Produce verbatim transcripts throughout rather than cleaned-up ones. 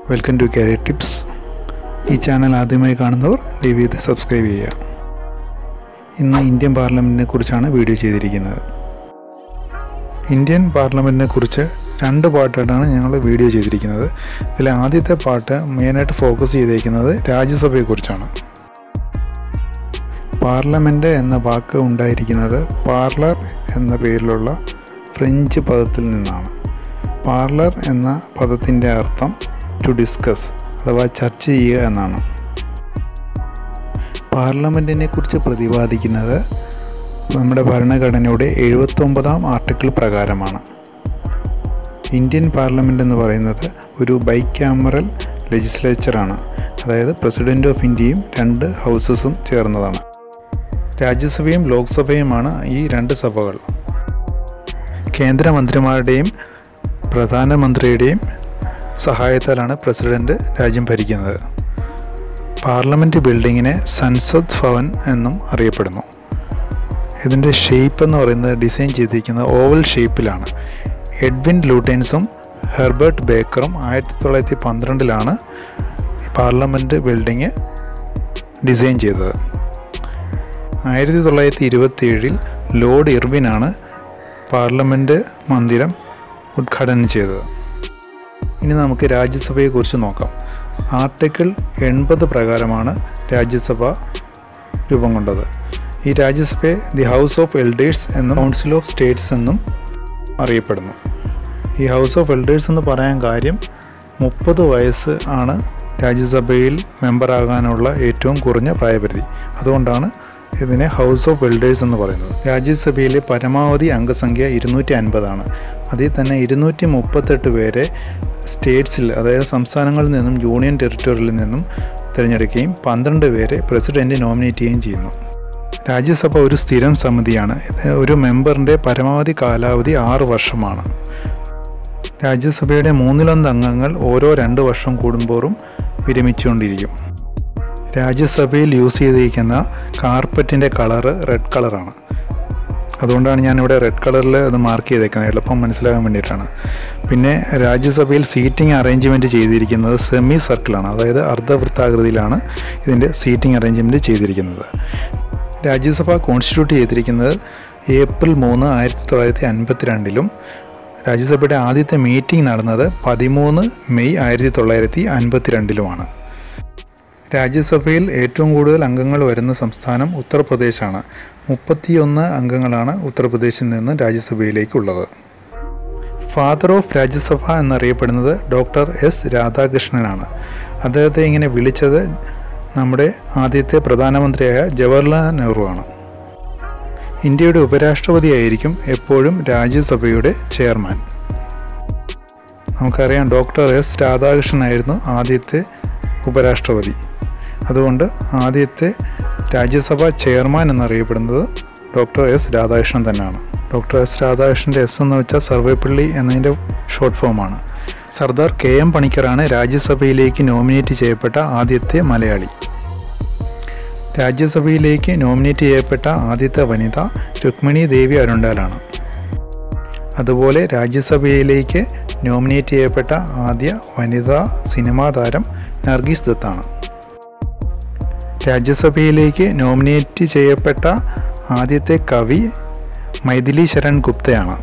Welcome to career tips. ഈ channel ആദ്യമായി കാണുന്നവർ ദയവായി സബ്സ്ക്രൈബ് ചെയ്യുക. ഇന്ന് ഇന്ത്യൻ പാർലമെൻറ്റിനെ കുറിച്ചാണ് വീഡിയോ ചെയ്തിരിക്കുന്നത്. ഇന്ത്യൻ പാർലമെൻറ്റിനെ കുറിച്ച് രണ്ട് പാർട്ടായിട്ടാണ് ഞങ്ങൾ വീഡിയോ ചെയ്തിരിക്കുന്നത്. ഇതിൽ ആദ്യത്തെ പാർട്ട് മെയിനായിട്ട് ഫോക്കസ് ചെയ്തിരിക്കുന്നത് രാജ്യസഭയെക്കുറിച്ചാണ്. പാർലമെൻറ്റ് എന്ന വാക്ക് ഉണ്ടായിരിക്കുന്നത് പാർലർ എന്ന പേരിലുള്ള ഫ്രഞ്ച് പദത്തിൽ നിന്നാണ്. പാർലർ എന്ന പദത്തിൻ്റെ അർത്ഥം ടു ഡിസ്കസ് അഥവാ ചർച്ച ചെയ്യുക എന്നാണ്. പാർലമെൻറ്റിനെ കുറിച്ച് പ്രതിപാദിക്കുന്നത് നമ്മുടെ ഭരണഘടനയുടെ എഴുപത്തൊമ്പതാം ആർട്ടിക്കിൾ പ്രകാരമാണ്. ഇന്ത്യൻ പാർലമെൻറ്റ് എന്ന് പറയുന്നത് ഒരു ബൈക്യാമറൽ ലെജിസ്ലേച്ചറാണ്. അതായത് പ്രസിഡൻറ്റ് ഓഫ് ഇന്ത്യയും രണ്ട് ഹൗസസും ചേർന്നതാണ്. രാജ്യസഭയും ലോക്സഭയുമാണ് ഈ രണ്ട് സഭകൾ. കേന്ദ്രമന്ത്രിമാരുടെയും പ്രധാനമന്ത്രിയുടെയും സഹായത്താലാണ് പ്രസിഡന്റ് രാജ്യം ഭരിക്കുന്നത്. പാർലമെൻറ്റ് ബിൽഡിങ്ങിനെ സൻസദ് ഭവൻ എന്നും അറിയപ്പെടുന്നു. ഇതിൻ്റെ ഷേപ്പ് എന്ന് പറയുന്നത് ഡിസൈൻ ചെയ്തിരിക്കുന്നത് ഓവൽ ഷേപ്പിലാണ്. എഡ്വിൻ ലൂട്ടൻസും ഹെർബർട്ട് ബേക്കറും ആയിരത്തി തൊള്ളായിരത്തി പന്ത്രണ്ടിലാണ് പാർലമെൻറ്റ് ബിൽഡിങ് ഡിസൈൻ ചെയ്തത്. ആയിരത്തി തൊള്ളായിരത്തി ഇരുപത്തി ഏഴിൽ ലോർഡ് ഇർവിനാണ് പാർലമെൻറ്റ് മന്ദിരം ഉദ്ഘാടനം ചെയ്തത്. ഇനി നമുക്ക് രാജ്യസഭയെക്കുറിച്ച് നോക്കാം. ആർട്ടിക്കിൾ എൺപത് പ്രകാരമാണ് രാജ്യസഭ രൂപം കൊണ്ടത്. ഈ രാജ്യസഭയെ ദി ഹൗസ് ഓഫ് എൽഡേഴ്സ് എന്നും കൗൺസിൽ ഓഫ് സ്റ്റേറ്റ്സ് എന്നും അറിയപ്പെടുന്നു. ഈ ഹൗസ് ഓഫ് എൽഡേഴ്സ് എന്ന് പറയാൻ കാര്യം മുപ്പത് വയസ്സ് ആണ് രാജ്യസഭയിൽ മെമ്പറാകാനുള്ള ഏറ്റവും കുറഞ്ഞ പ്രായപരിധി. അതുകൊണ്ടാണ് ഇതിനെ ഹൗസ് ഓഫ് എൽഡേഴ്സ് എന്ന് പറയുന്നത്. രാജ്യസഭയിലെ പരമാവധി അംഗസംഖ്യ ഇരുന്നൂറ്റി അൻപതാണ്. അതിൽ തന്നെ ഇരുന്നൂറ്റി മുപ്പത്തെട്ട് പേരെ സ്റ്റേറ്റ്സിൽ അതായത് സംസ്ഥാനങ്ങളിൽ നിന്നും യൂണിയൻ ടെറിട്ടറിയിൽ നിന്നും തിരഞ്ഞെടുക്കുകയും പന്ത്രണ്ട് പേരെ പ്രസിഡന്റ് നോമിനേറ്റ് ചെയ്യുകയും ചെയ്യുന്നു. രാജ്യസഭ ഒരു സ്ഥിരം സമിതിയാണ്. ഒരു മെമ്പറിൻ്റെ പരമാവധി കാലാവധി ആറ് വർഷമാണ്. രാജ്യസഭയുടെ മൂന്നിലൊന്ന് അംഗങ്ങൾ ഓരോ രണ്ട് വർഷം കൂടുമ്പോഴും വിരമിച്ചുകൊണ്ടിരിക്കും. രാജ്യസഭയിൽ യൂസ് ചെയ്തിരിക്കുന്ന കാർപ്പറ്റിൻ്റെ കളറ് റെഡ് കളറാണ്. അതുകൊണ്ടാണ് ഞാനിവിടെ റെഡ് കളറിൽ അത് മാർക്ക് ചെയ്തേക്കുന്നത്, എളുപ്പം മനസ്സിലാകാൻ വേണ്ടിയിട്ടാണ്. പിന്നെ രാജ്യസഭയിൽ സീറ്റിംഗ് അറേഞ്ച്മെൻറ്റ് ചെയ്തിരിക്കുന്നത് സെമി സർക്കിളാണ്. അതായത് അർദ്ധവൃത്താകൃതിയിലാണ് ഇതിൻ്റെ സീറ്റിംഗ് അറേഞ്ച്മെൻറ്റ് ചെയ്തിരിക്കുന്നത്. രാജ്യസഭ കോൺസ്റ്റിറ്റ്യൂട്ട് ചെയ്തിരിക്കുന്നത് ഏപ്രിൽ മൂന്ന് ആയിരത്തി തൊള്ളായിരത്തി അൻപത്തി രണ്ടിലും രാജ്യസഭയുടെ ആദ്യത്തെ മീറ്റിംഗ് നടന്നത് പതിമൂന്ന് മെയ് ആയിരത്തി തൊള്ളായിരത്തി അൻപത്തി രണ്ടിലുമാണ്. രാജ്യസഭയിൽ ഏറ്റവും കൂടുതൽ അംഗങ്ങൾ വരുന്ന സംസ്ഥാനം ഉത്തർപ്രദേശാണ്. മുപ്പത്തിയൊന്ന് അംഗങ്ങളാണ് ഉത്തർപ്രദേശിൽ നിന്ന് രാജ്യസഭയിലേക്കുള്ളത്. ഫാദർ ഓഫ് രാജ്യസഭ എന്നറിയപ്പെടുന്നത് ഡോക്ടർ എസ് രാധാകൃഷ്ണനാണ്. അദ്ദേഹത്തെ ഇങ്ങനെ വിളിച്ചത് നമ്മുടെ ആദ്യത്തെ പ്രധാനമന്ത്രിയായ ജവഹർലാൽ നെഹ്റു ആണ്. ഇന്ത്യയുടെ ഉപരാഷ്ട്രപതിയായിരിക്കും എപ്പോഴും രാജ്യസഭയുടെ ചെയർമാൻ. നമുക്കറിയാം ഡോക്ടർ എസ് രാധാകൃഷ്ണനായിരുന്നു ആദ്യത്തെ ഉപരാഷ്ട്രപതി. അതുകൊണ്ട് ആദ്യത്തെ രാജ്യസഭ ചെയർമാൻ എന്നറിയപ്പെടുന്നത് ഡോക്ടർ എസ് രാധാകൃഷ്ണൻ തന്നെയാണ്. ഡോക്ടർ എസ് രാധാകൃഷ്ണൻ്റെ എസ് എന്ന് വെച്ചാൽ സർവേപ്പള്ളി എന്നതിൻ്റെ ഷോർട്ട് ഫോമാണ്. സർദാർ കെ എം പണിക്കറാണ് രാജ്യസഭയിലേക്ക് നോമിനേറ്റ് ചെയ്യപ്പെട്ട ആദ്യത്തെ മലയാളി. രാജ്യസഭയിലേക്ക് നോമിനേറ്റ് ചെയ്യപ്പെട്ട ആദ്യത്തെ വനിത രുക്മിണി ദേവി അരുണ്ടാലാണ്. അതുപോലെ രാജ്യസഭയിലേക്ക് നോമിനേറ്റ് ചെയ്യപ്പെട്ട ആദ്യ വനിതാ സിനിമാ താരം നർഗീസ് ദത്താണ്. രാജ്യസഭയിലേക്ക് നോമിനേറ്റ് ചെയ്യപ്പെട്ട ആദ്യത്തെ കവി മൈഥിലി ശരൺ ഗുപ്തയാണ്.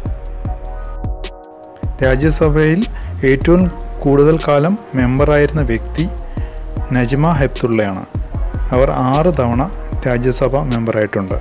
രാജ്യസഭയിൽ ഏറ്റവും കൂടുതൽ കാലം മെമ്പറായിരുന്ന വ്യക്തി നജ്മ ഹെപ്തുള്ളയാണ്. അവർ ആറ് തവണ രാജ്യസഭ മെമ്പറായിട്ടുണ്ട്.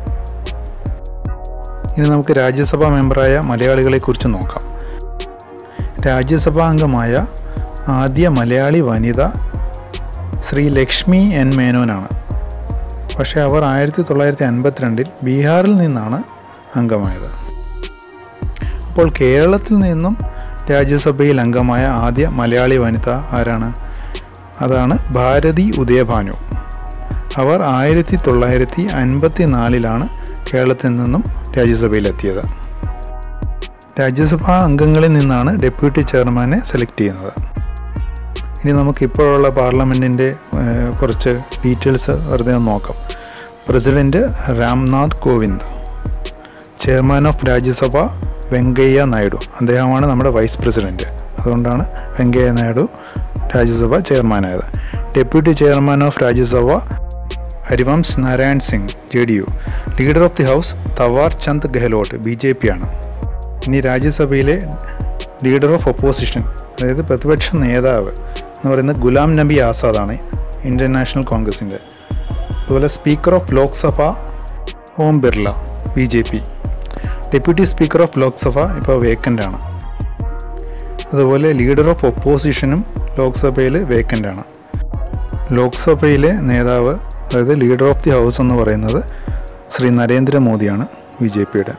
ഇനി നമുക്ക് രാജ്യസഭാ മെമ്പറായ മലയാളികളെക്കുറിച്ച് നോക്കാം. രാജ്യസഭാ അംഗമായ ആദ്യ മലയാളി വനിത ശ്രീ ലക്ഷ്മി എൻ മേനോനാണ്. പക്ഷേ അവർ ആയിരത്തി തൊള്ളായിരത്തി അൻപത്തിരണ്ടിൽ ബീഹാറിൽ നിന്നാണ് അംഗമായത്. അപ്പോൾ കേരളത്തിൽ നിന്നും രാജ്യസഭയിൽ അംഗമായ ആദ്യ മലയാളി വനിത ആരാണ്? അതാണ് ഭാരതി ഉദയഭാനു. അവർ ആയിരത്തി തൊള്ളായിരത്തി അൻപത്തി നാലിലാണ് കേരളത്തിൽ നിന്നും രാജ്യസഭയിലെത്തിയത്. രാജ്യസഭാ അംഗങ്ങളിൽ നിന്നാണ് ഡെപ്യൂട്ടി ചെയർമാനെ സെലക്ട് ചെയ്യുന്നത്. ഇനി നമുക്കിപ്പോഴുള്ള പാർലമെൻറ്റിൻ്റെ കുറച്ച് ഡീറ്റെയിൽസ് വെറുതെ ഒന്ന് നോക്കാം. President Ram Nath Kovind, chairman of Rajya Sabha Venkaiah Naidu, അദ്ദേഹമാണ് നമ്മുടെ വൈസ് പ്രസിഡൻറ്റ്. അതുകൊണ്ടാണ് വെങ്കയ്യ നായിഡു രാജ്യസഭ ചെയർമാനായത്. Deputy chairman of Rajya Sabha Harivansh Narayan Singh, J D U. Leader of the house Thawar Chand Gehlot, B J P ആണ്. ഇനി രാജ്യസഭയിലെ ലീഡർ ഓഫ് ഒപ്പോസിഷൻ, അതായത് പ്രതിപക്ഷ നേതാവ് എന്ന് പറയുന്നത് ഗുലാം നബി ആസാദാണ്, ഇന്ത്യൻ നാഷണൽ കോൺഗ്രസിൻ്റെ. അതുപോലെ speaker of Lok Sabha Om Birla, B J P. Deputy speaker of Lok Sabha ഇപ്പോൾ വേക്കൻ്റ് ആണ്. അതുപോലെ ലീഡർ ഓഫ് ഒപ്പോസിഷനും ലോക്സഭയിൽ വേക്കൻ്റ് ആണ്. ലോക്സഭയിലെ നേതാവ്, അതായത് ലീഡർ ഓഫ് ദി ഹൗസ് എന്ന് പറയുന്നത് ശ്രീ നരേന്ദ്രമോദിയാണ്, ബി ജെ പിയുടെ.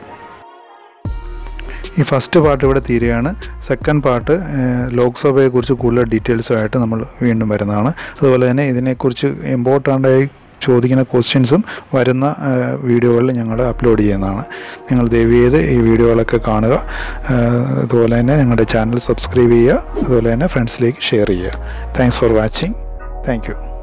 ഈ ഫസ്റ്റ് പാർട്ട് ഇവിടെ തീരുകയാണ്. സെക്കൻഡ് പാർട്ട് ലോക്സഭയെക്കുറിച്ച് കൂടുതൽ ഡീറ്റെയിൽസുമായിട്ട് നമ്മൾ വീണ്ടും വരുന്നതാണ്. അതുപോലെ തന്നെ ഇതിനെക്കുറിച്ച് ഇമ്പോർട്ടൻ്റായി ചോദിക്കുന്ന ക്വസ്റ്റ്യൻസും വരുന്ന വീഡിയോകളിൽ ഞങ്ങൾ അപ്ലോഡ് ചെയ്യുന്നതാണ്. നിങ്ങൾ ദയവ് ചെയ്ത് ഈ വീഡിയോകളൊക്കെ കാണുക. അതുപോലെ തന്നെ ഞങ്ങളുടെ ചാനൽ സബ്സ്ക്രൈബ് ചെയ്യുക. അതുപോലെ തന്നെ ഫ്രണ്ട്സിലേക്ക് ഷെയർ ചെയ്യുക. Thanks for watching. Thank U.